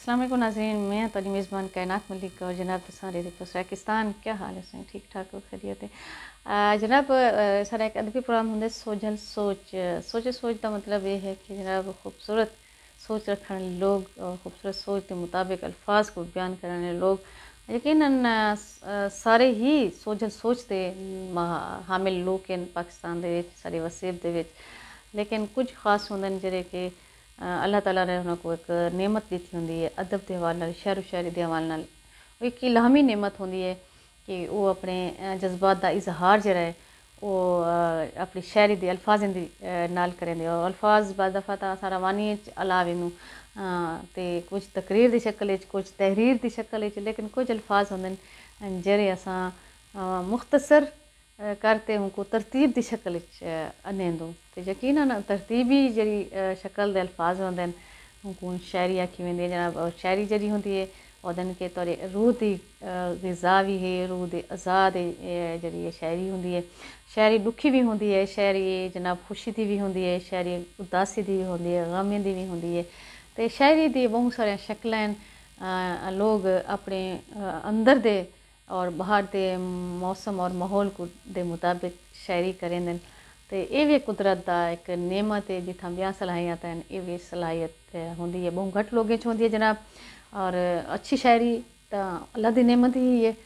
अस्सलाम वालेकुम नाज़रीन, मैं तुहाडी मेज़बान कायनात मलिक और जनाब तुसां दे पाकिस्तान क्या हाल है तुसें ठीक ठाक हो खैरियत है जनाब सारा एक अदबी प्रोग्राम होंगे सोजल सोच का मतलब ये है कि जनाब खूबसूरत सोच रखने वाले लोग और खूबसूरत सोच के मुताबिक अल्फाज को बयान करने वाले लोग यकीनन सारे ही सोजल सोच के हामिल लोग हैं पाकिस्तान दे विच सारी वसीयत दे विच लेकिन कुछ खास होंगे जिहड़े कि अल्लाह ताला ने उन्होंने एक नेमत दी होंगी है अदब के हवाले नाल शायरो शायरी के हवाले नाल एक इलामी नेमत होंगी है कि वो अपने जज्बात का इजहार जरा है वो अपनी शायरी के अल्फाजें दी नाल करेंगे और अल्फाज बाद दफ़ा तो अस रवानी अला इनू तो कुछ तकरीर की शक्ल कुछ तहरीर की शक्ल लेकिन कुछ अल्फाज होंगे जेरे अस मुख्तसर करते उनको तरतीब की शक्ल अनेंदो तो यकीनन तरतीबी जी शक्ल के अल्फाज होंगे उनको शायरी आखी वेंदी है जनाब और शायरी जी होंगी है और के तौर रूह की ग़िज़ा भी है रूह के आज़ाद जी शायरी होंगी है शायरी दुखी भी होंगी है शायरी जनाब खुशी की भी होंगी है शायरी उदासी की भी होंगी है गमे की भी होंगी है तो शायरी की बहुत सारिया शक्ल लोग अपने अंदर दे और बाहर के मौसम और माहौल को दे मुताबिक शायरी करेंगे तो ये भी कुदरत का एक नेमत है जिथा ब्याह सलाहियत हैं ये भी सलाहियत होंगी है बहुत घट लोगों होंगी है जनाब और अच्छी शायरी तो अल्लाह की नेमत ही है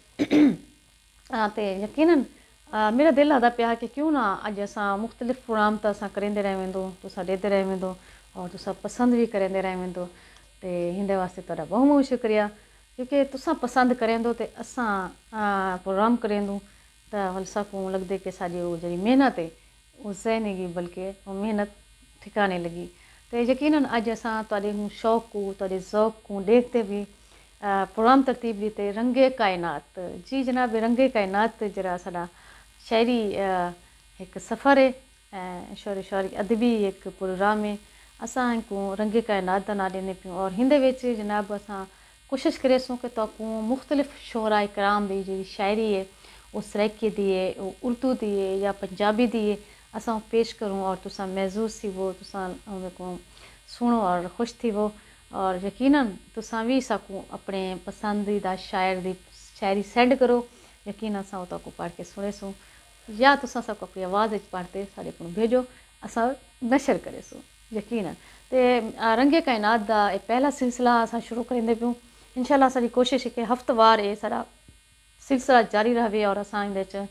तो यकीनन मेरा दिल आदा पिया कि क्यों ना अज अस मुख्तलिफ प्रोग्राम तो अस करेंदे रह वेंदो तुसा देते रह वेंदो और तुसा पसंद भी करेंदे रह वेंदो तो हिंदे वास्ते तुहाडा बहुत बहुत शुक्रिया क्योंकि तुसा पसंद करेंदो तो असा प्रोग्राम करेंदो तो हलसा को लगदे कि साड़ी वो जी मेहनत है वो सह नहीं गई बल्कि वो मेहनत ठिकाने लगी तो यकीनन अज अस शौक को तुहाडे ज़ौक को देखते भी प्रोग्राम तरतीब दीते रंगे कायनात जी जनाब रंगे कायनात जरा साडा शायरी एक सफ़र है शौरी शौरी अदबी एक प्रोग्राम है असा को रंगे कायनात का ना देने पियूँ और हिंदे विच जनाब अस कोशिश करेसूँ कि तो मुख्तलिफ शोरा कराम की जी शायरी है वो सराइकी दी है वो उर्दू दी है या पंजाबी दी है अस पेश करूँ और तुसा महसूस थी वो तुसा को सुनो और खुश थी वो और यकीनन तुसा भी सकूँ अपने पसंदीदा शायर की शायरी सेंड करो यकीन अस को पढ़ के सुने सूँ या तुसा सबको अपनी आवाज़ पढ़ते साढ़े को भेजो अस नशर करे सूँ यकीनन तो रंगे कायनात का पहला सिलसिला अस शुरू करेंदे पियूँ इंशाअल्लाह सारी कोशिश है कि हफ्तेवार ये सारा सिलसिला जारी रहे और अस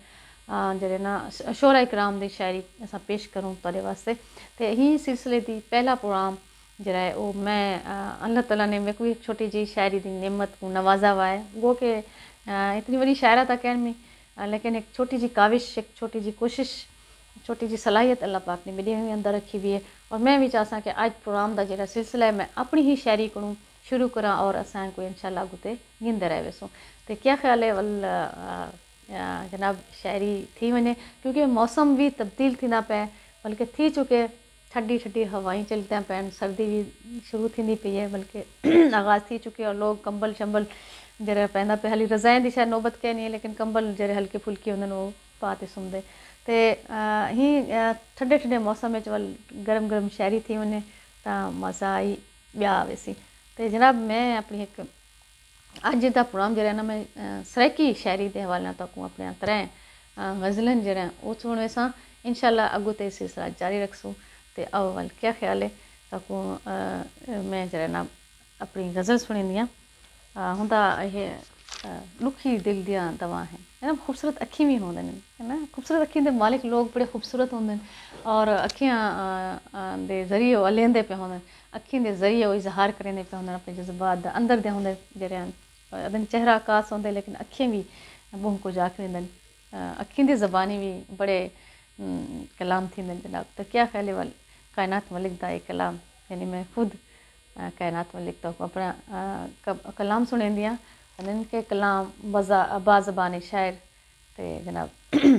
जे ना शोरा इकराम की शायरी अस पेश करूँ तुहाडे वास्ते तो यही सिलसिले की पहला प्रोग्राम जरा है वो मैं अल्लाह ताला ने मेरे को एक छोटी जी शायरी की नेमत को नवाजा हुआ है वो कि इतनी बड़ी शायरा था कहन में लेकिन एक छोटी जी काविश एक छोटी जी कोशिश छोटी जी सलाहियत अल्लाह पाक ने मेरे अंदर रखी हुई है और मैं भी चाहता कि आज प्रोग्राम का जो सिलसिला है मैं अपनी ही शायरी को शुरू करा और अस को इंशाअल्लाह अगुते गिनते रह वैसूँ तो क्या ख्याल है वल जनाब शायरी थी वने क्योंकि मौसम भी तब्दील थी ना पे बल्कि थी चुके ठंडी ठंडी हवाएं चलते पैन सर्दी भी शुरू थी पई है बल्कि आगाज़ थी चुके और लोग कंबल शंबल जरा पैदा पे हाली रज़ाएं की शायद नौबत कहनी है लेकिन कंबल जरे हल्के फुल्के होंगे वो पा के सुनते तो ही ठंडे ठंडे मौसम में वल गर्म गर्म शायरी थी वने तो मज़ा आई ब्याह वैसी तो जनाब मैं अपनी एक अज का प्रोग्राम जरा ना मैं सराइकी शायरी के हवाले तक अपने तरह गज़लन जरा वो सुन वैसा इंशाअल्लाह अगू तो सिलसिला जारी रखसूँ तो आओ वाल क्या ख्याल है तक मैं जरा ना अपनी गज़ल सुनी होंदा ये लुखी दिल दियाँ दवा है ना खूबसूरत अखी भी होंगे है ना खूबसूरत अखी के मालिक लोग बड़े खूबसूरत होंगे और अखियाँ के जरिए अलेंदे पे होंगे अखियों के जरिए वो इजहार करेंदे पे होंगे अपने जज्बात अंदर दे होंगे जरा अदन चेहरा आकाश होंगे लेकिन अखियाँ भी बहुत कुछ आख वेंदन अखियों की ज़बानी भी बड़े कलाम थी जनाब तो क्या ख्याल वाल कायनात मलिक का एक कलाम यानी मैं खुद कायनात मलिक तो अपना कलाम सुने दियाँ के कलाम बाज़बान शायर तो जनाब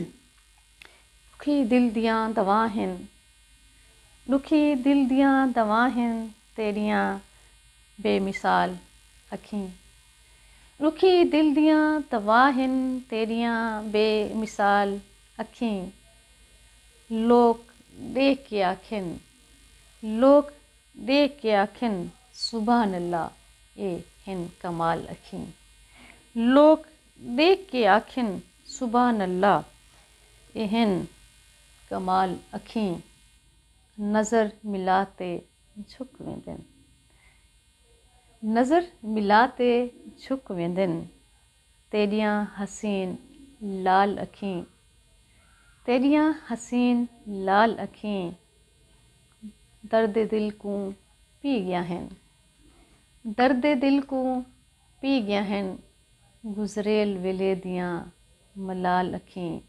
दुखी दिल दियाँ दवा हैं दुखी दिल दियाँ दवा हैं तेरियाँ बेमिसाल अखीं दुखी दिल दियाँ दवा हैं तेरियाँ बेमिसाल अखीं लोग देख के आखिन लोग देख के आखिन सुभान अल्लाह ए हिन कमाल अखीं। लोग देख के आखिन सुभान अल्लाह ए हिन कमाल अखीं। नज़र मिलाते झुक वेंदन, नज़र मिलाते झुक वेंदन। तेरियां हसीन लाल अखीं, तेरियां हसीन लाल अखीं। दर्द दिल को पी गया हैं, दर्द दिल को पी गया हैं। गुजरेल वेले दियां मलाल अखीं।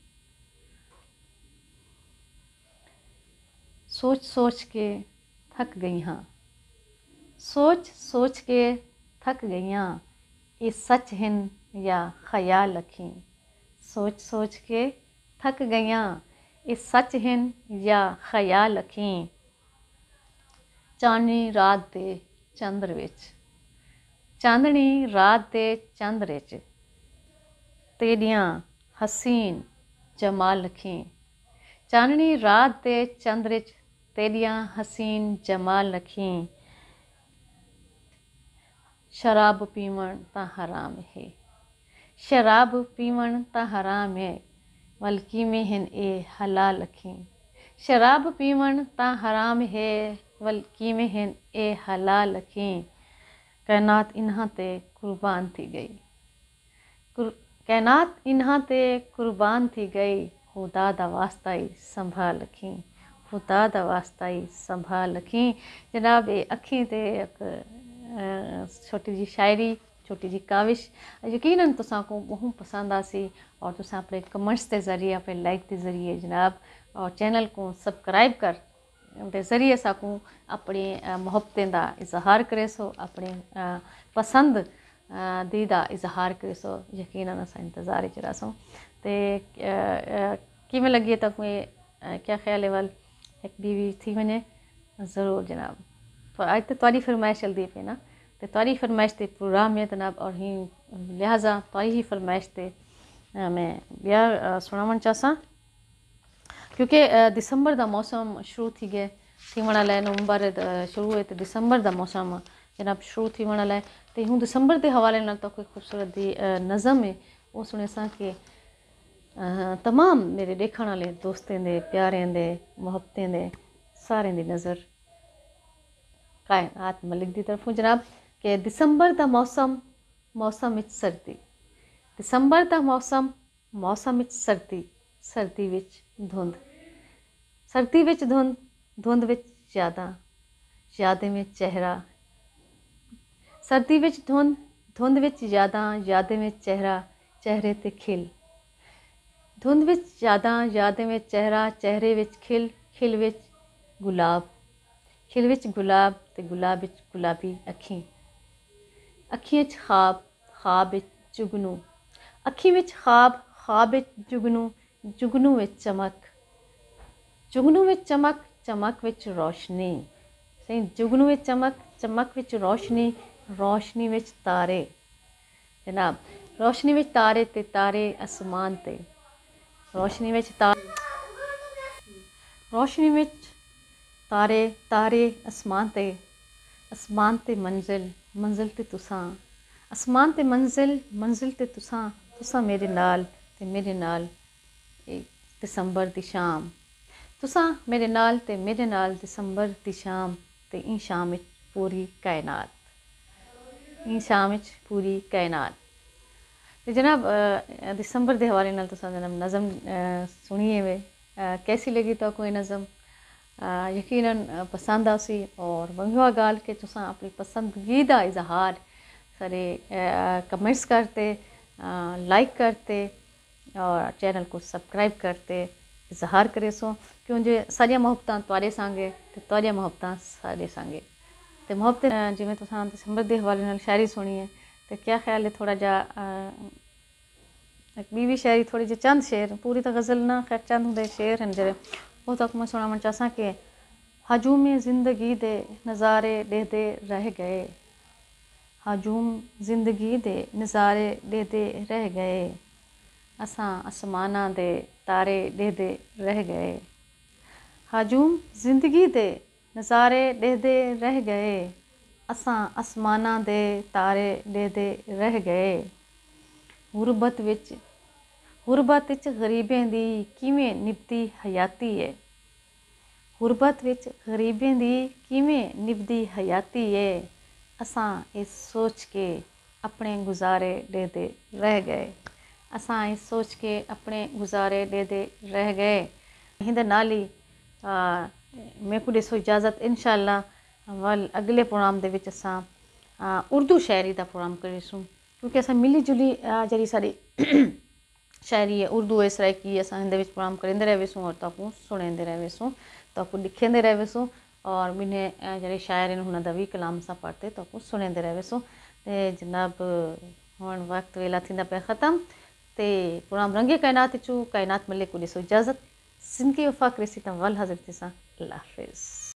सोच सोच के थक गई हाँ, सोच सोच के थक गईयां। ये सच हिन या ख्याल अखीं। सोच सोच के थक गईयां। ये सच हिन या ख्याल अखीं। चांदनी रात दे चंद्र विच, चांदनी रात दे चंद्र विच। तेरियां हसीन जमाल अखीं। चांदनी रात दे चंद्र विच तेरियां हसीन जमाल अखीं। शराब पीवण तां हराम है, शराब पीवण तां हराम है। वल्की में हिन ए हलाल अखीं। शराब पीवण तां हराम है, वल्की में हिन ए हलाल अखीं। कायनात इन्हां ते कुर्बान थी गई, कायनात इन्हां ते कुर्बान थी गई। खुदा दा वास्ता ही संभाल अखीं, खुदा दा वास्ता ही संभाल अखीं। जनाब ये अखीं ते छोटी जी शायरी, छोटी जी काविश यकीनन तुसां को बहुत पसंद आसी। और तुसां अपने कमेंट्स के ज़रिए, अपने लाइक के ज़रिए जनाब, और चैनल को सब्सक्राइब कर उनके ज़रिए साकू अपनी मुहब्बतें दा इजहार करे सो, अपने पसंद दी दा इजहार करे सो। यकीनन असां इंतज़ार च रहां। ते किवें लगी तक क्या ख्याल है? वाल एक बीवी थी वने ज़रूर जनाब। तो अज तो तुहाडी फरमाइश चलदी पे ना, तो तुहाडी फरमाइश ते प्रोग्राम है जनाब। और ही लिहाजा तुहाडी ही फरमाइश ते मैं ब्याह सुनावण चाहसां। क्योंकि दिसंबर का मौसम शुरू थी गए थी वाला है। नवंबर शुरू है तो दिसंबर का मौसम जनाब शुरू थी वाला है। तो हूँ दिसंबर के हवाले नाल तो कोई खूबसूरत दी नज़म है वो सुने सा कि तमाम मेरे देखने वाले दोस्तें दे, प्यारें दे, मुहब्बतें दे सारें दी नज़र कायनात मलिक दी तरफों जनाब। कि दिसंबर का मौसम, मौसम विच सर्दी। दिसंबर का मौसम, मौसम विच सर्दी। सर्दी विच धुंध, सर्दी विच धुंध, धुंध विच यादां, यादें में चेहरा। सर्दी विच धुंध, धुंध विच यादां, यादें में चेहरा, चेहरे ते खिल। धुंध विच यादां, यादें में चेहरा, चेहरे विच खिल, खिल विच गुलाब, खिल विच गुलाब ते गुलाब विच गुलाबी अखीं। अखीं विच ख्वाब, ख्वाब विच जुगनू। अखीं विच ख्वाब, ख्वाब विच जुगनू, जुगनू विच चमक, जुगनू विच चमक, चमक विच रोशनी। सही, जुगनू विच चमक, चमक विच रोशनी, रोशनी विच तारे जनाब। रोशनी विच तारे ते तारे आसमान ते। रोशनी विच तारे, रोशनी विच तारे, तारे आसमान ते। आसमान ते मंजिल, मंजिल ते तुसां। आसमान ते मंजिल, मंजिल ते तुसां। तुसां मेरे नाल ते मेरे नाल दिसंबर दी शाम। तुसां मेरे नाल ते मेरे नाल दिसंबर दी शाम। ते इन शाम विच पूरी कायनात, इन शाम विच पूरी कायनात। तो जनाब दिसंबर के हवाले नाल तुसां जनाब नज़म सुनिए वे। कैसी लगी तो कोई नज़म? यकीनन पसंद आसी। और वही गाल के तुसां अपनी पसंदगीदा इजहार सारे कमेंट्स करते, लाइक करते और चैनल को सब्सक्राइब करते इजहार करे सो। क्यों जे सारियां मुहब्बतां तुहाडे संगे ते तुहाडियां मुहब्बतां साडे संगे। ते मुहब्बत जिवें तुसां दिसंबर के हवाले नाल शायरी सुनी है, तो क्या ख्याल है थोड़ा जा बीवी शायरी थोड़ी जी चंद शेर, पूरी तो गज़ल ना, खैर चंद होंदे शेर हैं जेह्ड़े वो तक मैं सुनावण चाहसां कि हजूम ज़िंदगी दे नज़ारे देदे रह गए। हजूम ज़िंदगी दे नज़ारे देदे रह गए। असां आसमानां दे तारे देदे रह गए। हजूम ज़िंदगी दे नज़ारे देदे रह गए। असां आसमानां दे तारे ॾेदे रह गए। गुरबत विच गरीबें दी किवें निभदी हयाती है। गुरबत विच गरीबें दी किवें निभदी हयाती है। असां इस सोच के अपने गुजारे ॾेदे रह गए। असां इस सोच के अपने गुजारे ॾेदे रह गए। हिंदे नाल ही मेरे को ॾिसो इजाज़त। इंशाअल्लाह वल अगले प्रोग्राम दे विच असां उर्दू शायरी दा प्रोग्राम करीसूं, क्योंकि असां मिली जुली जेह्ड़ी साढ़ी शायरी है उर्दू इस तरह की असां हिंदे विच प्रोग्राम करेंदे रहवेसूं और तको सुनेंदे रहवेसूं, तको लिखेंदे रहवेसूं और बिने जेह्ड़े शायर न हुन दा भी कलाम असां पढ़ते तको सुनेंदे रहवेसूं। ते जनाब हुण वक्त वेला थींदा पिया ख़त्म ते प्रोग्राम रंगे कायनात चू कायनात मलिक को ॾिसो इजाज़त। ज़िंदगी वफ़ा क्रिसी तां वल हाज़िर थी सां। अल्लाह हाफ़िज़।